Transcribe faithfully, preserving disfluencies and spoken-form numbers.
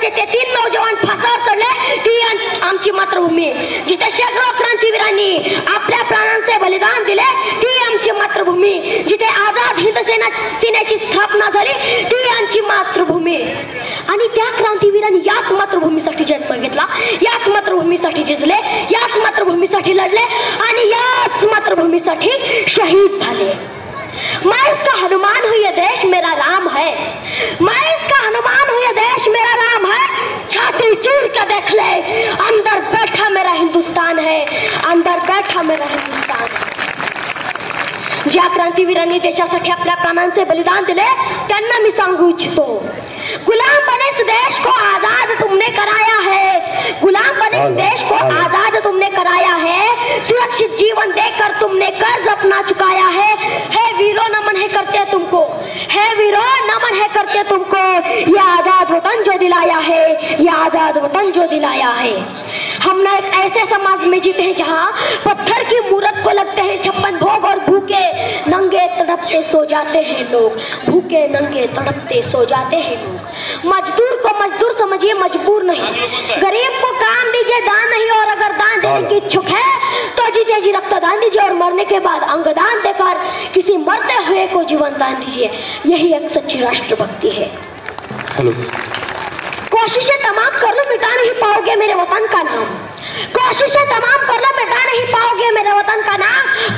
वर्षाचे ते तीन नौजवान फासावर चढले ती आमची मातृभूमी. जिथे शेकडो क्रांतीवीरांनी आपल्या प्राणांचे बलिदान दिले ती आमची मातृभूमी. जिथे आझाद हिंद सेना सेनेची स्थापना झाली ती आमची मातृभूमी. आणि त्या क्रांतीवीरांनी याच मातृभूमीसाठी जन्म घेतला, याच मातृभूमीसाठी झिजले, याच मातृभूमीसाठी लढले आणि याच मातृभूमीसाठी शहीद झाले. मैं इसका हनुमान हूँ, ये देश मेरा राम है. मैं इसका हनुमान हूँ, ये देश मेरा राम है. छाती चीर के देख ले, अंदर बैठा मेरा हिंदुस्तान है, अंदर बैठा मेरा हिंदुस्तान है. ज्या क्रांतीवीरांनी देशासाठी आपल्या प्राणांचे बलिदान दिले त्यांना मी सांगू इच्छितो, गुलाम बने इस देश को आजाद तुमने कराया है. गुलाम बने इस देश को आजाद तुमने कराया है. सुरक्षित जीवन देकर तुमने कर्ज अपना चुकाया है. हे वीरों नमन है करते तुमको, हे वीरों नमन है करते तुमको. ये आजाद वतन जो दिलाया है, ये आजाद वतन जो दिलाया है. हम ना एक ऐसे समाज में जीते हैं जहाँ पत्थर की मूरत को लगते हैं छप्पन भोग और भूखे नंगे तड़पते सो जाते हैं लोग. भूखे नंगे तड़पते सो जाते हैं लोग. मजदूर को मजदूर समझिए, मजबूर नहीं. गरीब को काम दीजिए, दान नहीं. और अगर दान देने की इच्छुक है तो जीते जी रक्तदान दीजिए और मरने के बाद अंगदान देकर किसी मरते हुए को जीवन दान दीजिए. यही एक सच्ची राष्ट्रभक्ति है. हेलो. कोशिशें तमाम कर लो, मिटा नहीं पाओगे मेरे वतन का नाम. कोशिशें तमाम कर लो, मिटा नहीं पाओगे मेरे वतन का नाम.